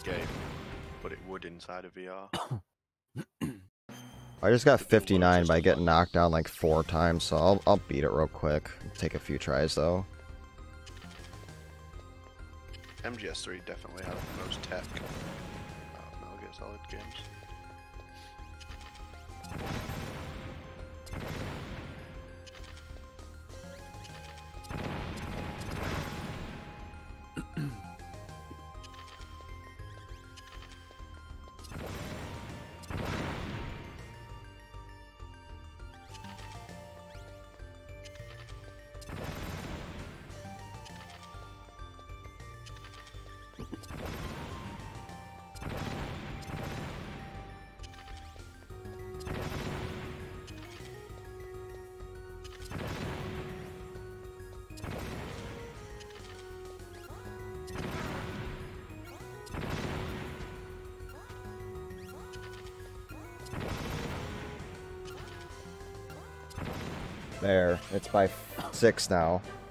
game, but it would inside of VR. I just got 59 by getting knocked down like 4 times, so I'll beat it real quick. Take a few tries though. MGS 3 definitely has the most tech Metal Gear Solid games. There, it's by 6 now.